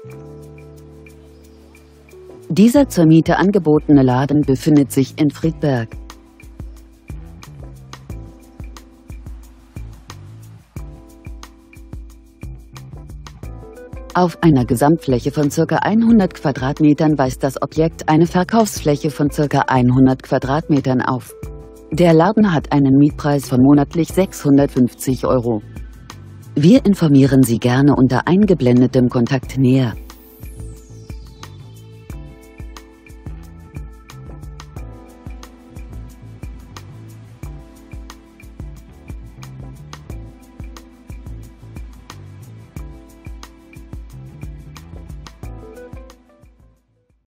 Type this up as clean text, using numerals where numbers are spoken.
Dieser zur Miete angebotene Laden befindet sich in Friedberg. Auf einer Gesamtfläche von ca. 100 Quadratmetern weist das Objekt eine Verkaufsfläche von ca. 100 Quadratmetern auf. Der Laden hat einen Mietpreis von monatlich 650 €. Wir informieren Sie gerne unter eingeblendetem Kontakt näher.